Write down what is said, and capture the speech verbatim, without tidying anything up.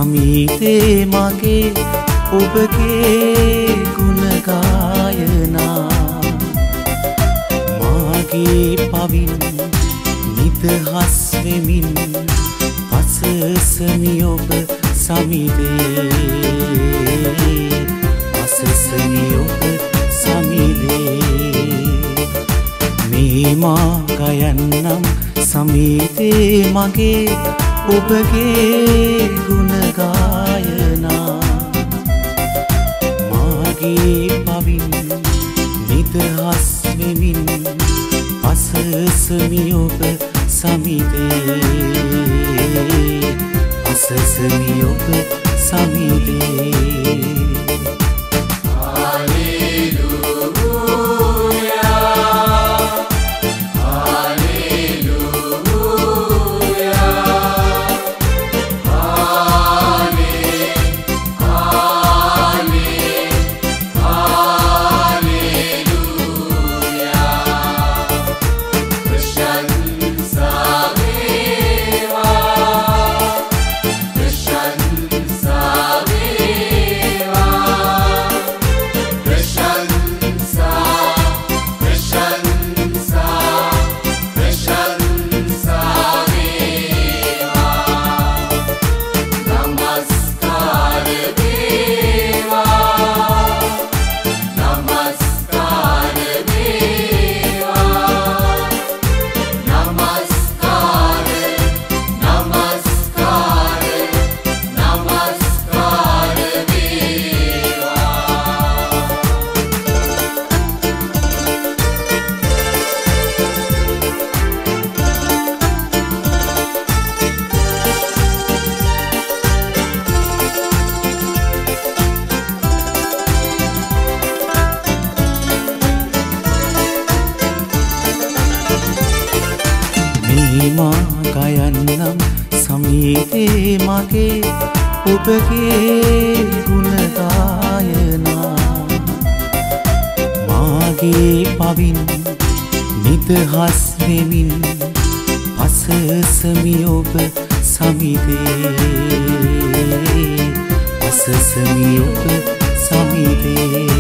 සමීතේ මගේ ඔබගේ ගුණ ගායනා මාගේ පවින් නිදහස් වෙමින් පසසමි ඔබ සමීතේ පසසමි ඔබ සමීතේ මේ මා ගයන්නම් සමීතේ මගේ ඔබගේ ගුණ ගායනා මාගේ පවින් නිදහස් වෙමින් පසසමි ඔබ සමීතේ පසසමි ඔබ සමීතේ මා ගයන්නම් සමීතේ මගේ ඔබගේ ගුණ ගායනා මාගේ පවින් නිදහස් වෙමින් පසසමි ඔබ සමීතේ පසසමි ඔබ සමීතේ